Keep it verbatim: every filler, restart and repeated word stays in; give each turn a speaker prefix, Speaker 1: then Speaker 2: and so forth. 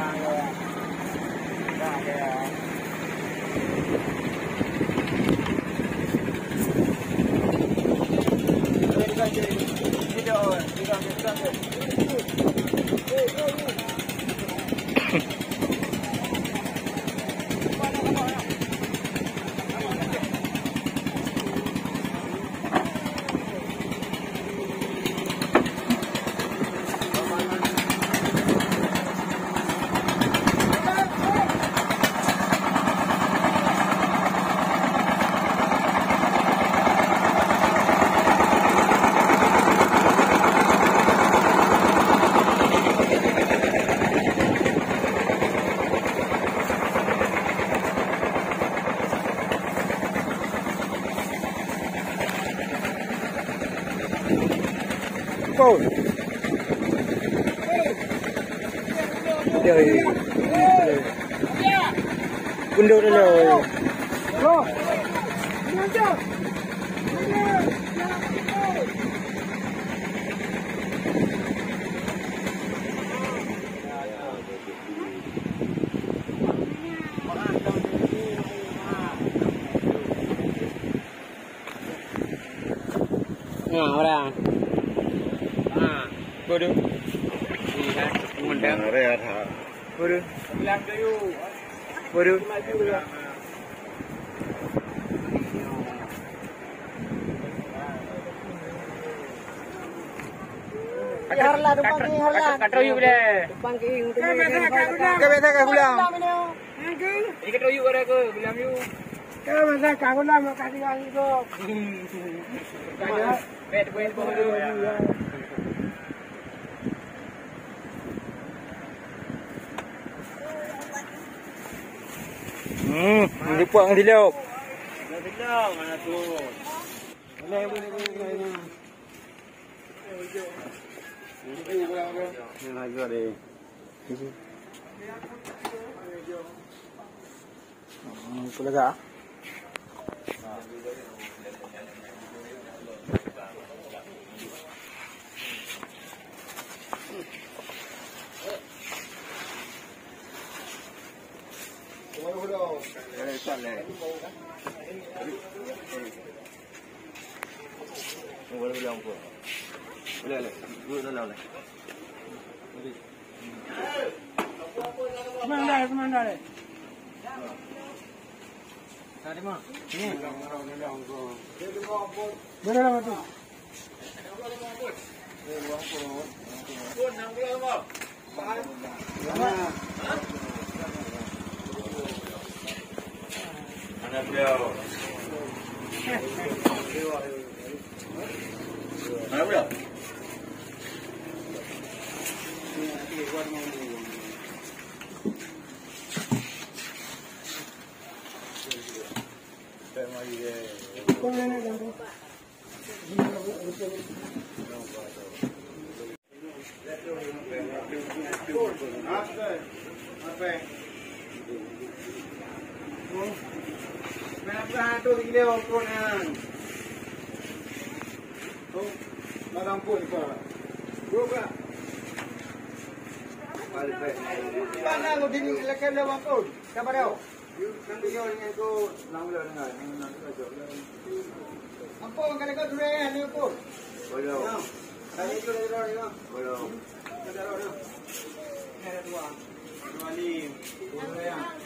Speaker 1: Cô trời quân đô đây rồi ngào ra Bodoh. Iya, mendang area tha. Bodoh. Bilang dulu. Bodoh. Harla depan ni harla. Katroyu boleh. Depan ke ing. Ke beta ke pulang. Ini katroyu ada ke bilang you. Ke beta ka pulang mak kasi ang itu. Kaya bet bet bodoh ya. Hmm, di puang di laut. Di laut mana tu? Boleh boleh boleh. Ini lagi ada. Hmm, boleh tak? Boleh bilang apa? Boleh boleh. Duduk dalam ni. Mana dah? Mana dah? Tadi mah. Ni. Mana dah tu? Pun nang dia apa? Mana? Mana dia? Mana dia? Berapa tu kilo ukuran? Tu, madam pun kau. Berapa? Balik balik. Mana lu di lekan lewat tu? Siapa dia? Nanti kau dengan tu langgar dengan nanti kau jauh. Apa kalau kau tu ni ni apa? Boleh. Tadi tu dia orang ni. Boleh. Ada orang. Ada dua. Dua ni. Boleh.